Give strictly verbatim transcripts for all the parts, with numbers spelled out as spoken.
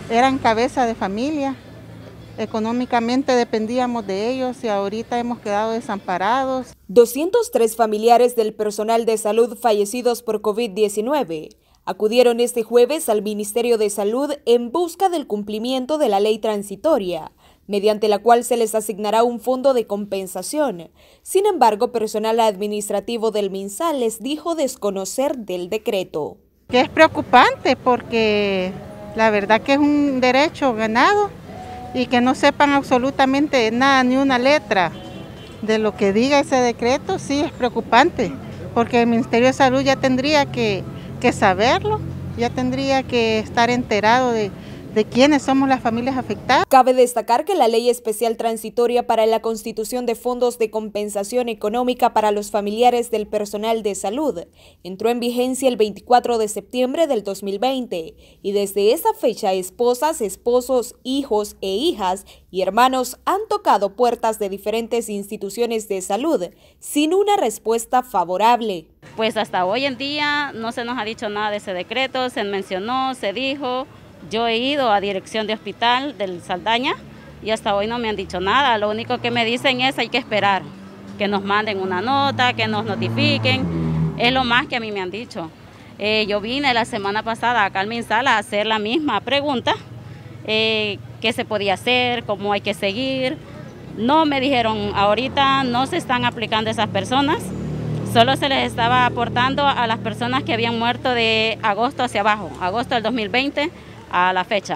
eran cabeza de familia, económicamente dependíamos de ellos y ahorita hemos quedado desamparados. doscientos tres familiares del personal de salud fallecidos por COVID diecinueve acudieron este jueves al Ministerio de Salud en busca del cumplimiento de la ley transitoria, mediante la cual se les asignará un fondo de compensación. Sin embargo, personal administrativo del MinSal les dijo desconocer del decreto. Que es preocupante porque la verdad que es un derecho ganado y que no sepan absolutamente nada, ni una letra de lo que diga ese decreto, sí es preocupante, porque el Ministerio de Salud ya tendría que, que saberlo, ya tendría que estar enterado de, de quiénes somos las familias afectadas. Cabe destacar que la Ley Especial Transitoria para la Constitución de Fondos de Compensación Económica para los familiares del personal de salud entró en vigencia el veinticuatro de septiembre del dos mil veinte y desde esa fecha esposas, esposos, hijos e hijas y hermanos han tocado puertas de diferentes instituciones de salud sin una respuesta favorable. Pues hasta hoy en día no se nos ha dicho nada de ese decreto, se mencionó, se dijo. Yo he ido a dirección de hospital del Saldaña y hasta hoy no me han dicho nada. Lo único que me dicen es hay que esperar, que nos manden una nota, que nos notifiquen. Es lo más que a mí me han dicho. Eh, yo vine la semana pasada acá al MinSal a hacer la misma pregunta, eh, qué se podía hacer, cómo hay que seguir. No me dijeron, ahorita no se están aplicando esas personas, solo se les estaba aportando a las personas que habían muerto de agosto hacia abajo, agosto del dos mil veinte. A la fecha.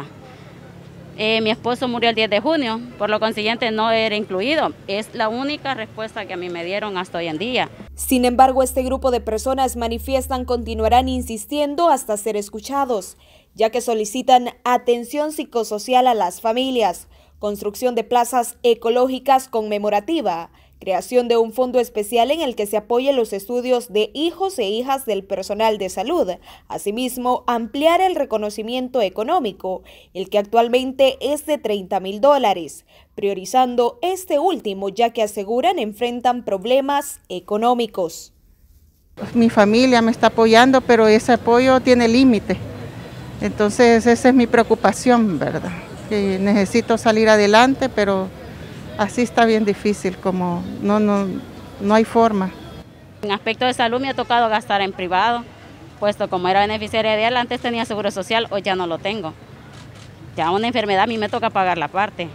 Eh, mi esposo murió el diez de junio, por lo consiguiente no era incluido. Es la única respuesta que a mí me dieron hasta hoy en día. Sin embargo, este grupo de personas manifiestan continuarán insistiendo hasta ser escuchados, ya que solicitan atención psicosocial a las familias, construcción de plazas ecológicas conmemorativa, creación de un fondo especial en el que se apoye los estudios de hijos e hijas del personal de salud. Asimismo, ampliar el reconocimiento económico, el que actualmente es de treinta mil dólares, priorizando este último ya que aseguran enfrentan problemas económicos. Mi familia me está apoyando, pero ese apoyo tiene límite. Entonces esa es mi preocupación, ¿verdad? Que necesito salir adelante, pero así está bien difícil, como no, no, no hay forma. En aspecto de salud me ha tocado gastar en privado, puesto como era beneficiaria de él, antes tenía seguro social, hoy ya no lo tengo. Ya una enfermedad a mí me toca pagar la parte.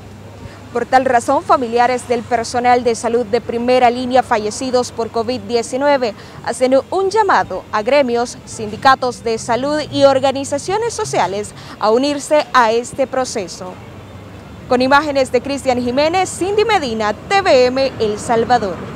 Por tal razón, familiares del personal de salud de primera línea fallecidos por COVID diecinueve hacen un llamado a gremios, sindicatos de salud y organizaciones sociales a unirse a este proceso. Con imágenes de Cristian Jiménez, Cindy Medina, T V M El Salvador.